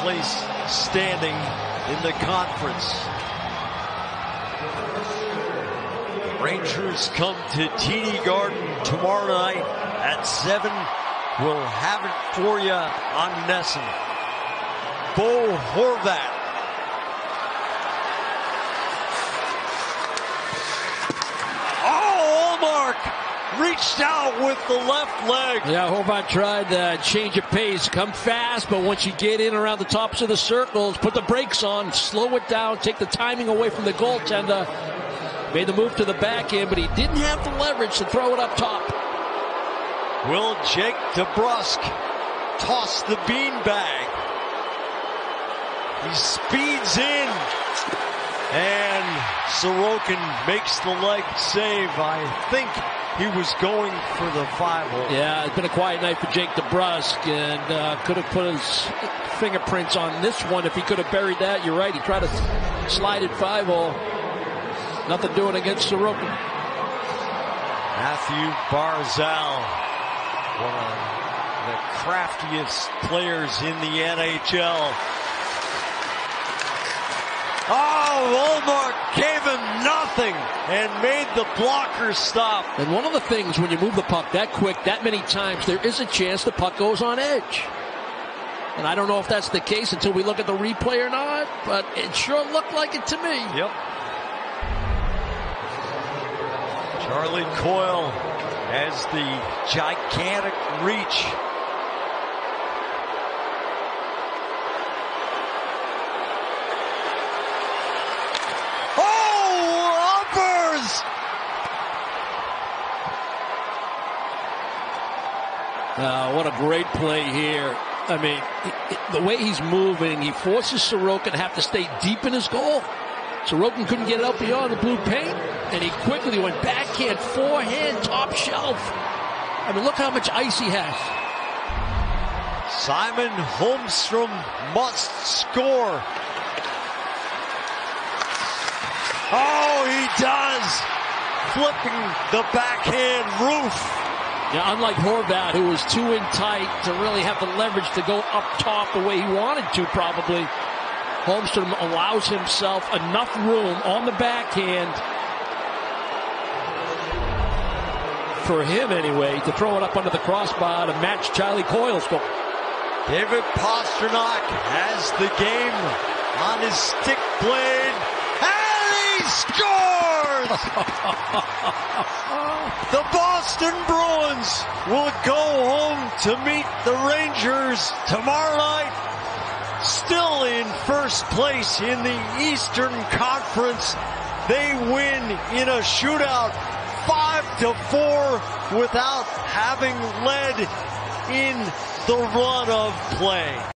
place standing in the conference. Rangers come to TD Garden tomorrow night at 7. We'll have it for you on NESN. Bo Horvat. Oh, Ullmark reached out with the left leg. Yeah, Horvat tried to change of pace, come fast, but once you get in around the tops of the circles, put the brakes on, slow it down, take the timing away from the goaltender. Made the move to the backhand, but he didn't have the leverage to throw it up top. Will Jake DeBrusk toss the beanbag? He speeds in, and Sorokin makes the leg save. I think he was going for the 5-hole. Yeah, it's been a quiet night for Jake DeBrusk, and could have put his fingerprints on this one if he could have buried that. You're right, he tried to slide it 5-hole. Nothing doing against Sorokin. Matthew Barzal, one of the craftiest players in the NHL. Oh, Ullmark gave him nothing and made the blocker stop. And one of the things when you move the puck that quick, that many times, there is a chance the puck goes on edge. And I don't know if that's the case until we look at the replay or not, but it sure looked like it to me. Yep. Charlie Coyle has the gigantic reach. Oh, uppers! What a great play here. I mean, the way he's moving, he forces Sorokin to have to stay deep in his goal. Sorokin couldn't get it out beyond the blue paint, and he quickly went backhand, forehand, top shelf. I mean, look how much ice he has. Simon Holmstrom must score. Oh, he does. Flipping the backhand roof. Yeah, unlike Horvat, who was too in tight to really have the leverage to go up top the way he wanted to probably, Holmstrom allows himself enough room on the backhand, for him anyway, to throw it up under the crossbar to match Charlie Coyle's goal. David Pastrnak has the game on his stick blade, and he scores! The Boston Bruins will go home to meet the Rangers tomorrow night. Still in first place in the Eastern Conference. They win in a shootout 5-4 without having led in the run of play.